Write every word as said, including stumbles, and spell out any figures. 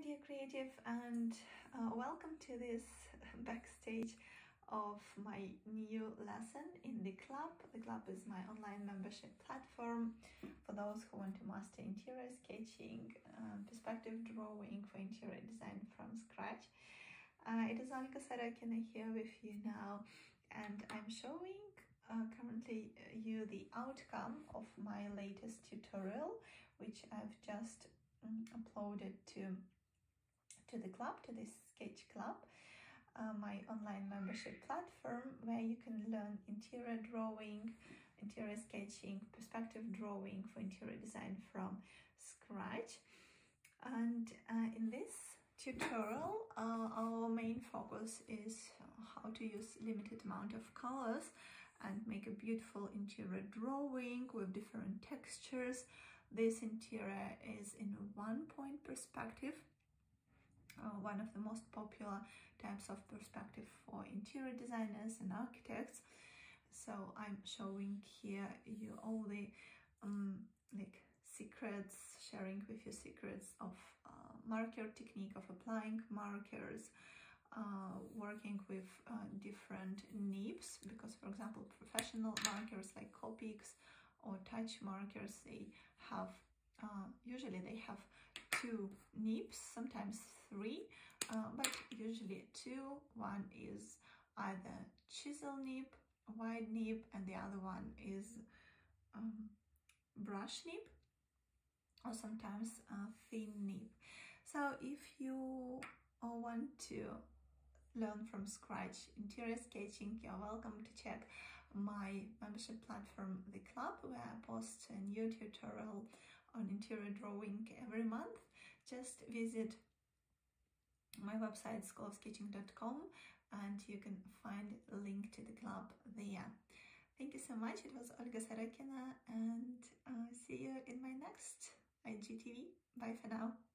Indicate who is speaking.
Speaker 1: dear creative, and uh, welcome to this backstage of my new lesson in the club. The club is my online membership platform for those who want to master interior sketching, uh, perspective drawing for interior design from scratch. Uh, it is Olga Sarakina here with you now, and I'm showing uh, currently uh, you the outcome of my latest tutorial, which I've just um, uploaded to to the club, to this sketch club, uh, my online membership platform, where you can learn interior drawing, interior sketching, perspective drawing for interior design from scratch. And uh, in this tutorial, uh, our main focus is how to use limited amount of colors and make a beautiful interior drawing with different textures. This interior is in a one point perspective, Uh, one of the most popular types of perspective for interior designers and architects. So I'm showing here you all the um, like secrets, sharing with you secrets of uh, marker technique, of applying markers, uh, working with uh, different nibs, because for example professional markers like Copics or touch markers, they have uh, usually they have two nibs, sometimes three, uh, but usually two. One is either chisel nib, wide nib, and the other one is um, brush nib, or sometimes a thin nib. So if you want to learn from scratch interior sketching, you're welcome to check my membership platform, The Club, where I post a new tutorial on interior drawing every month. Just visit my website school of sketching dot com and you can find a link to the club there. Thank you so much. It was Olga Sarakina, and uh, see you in my next I G T V. Bye for now.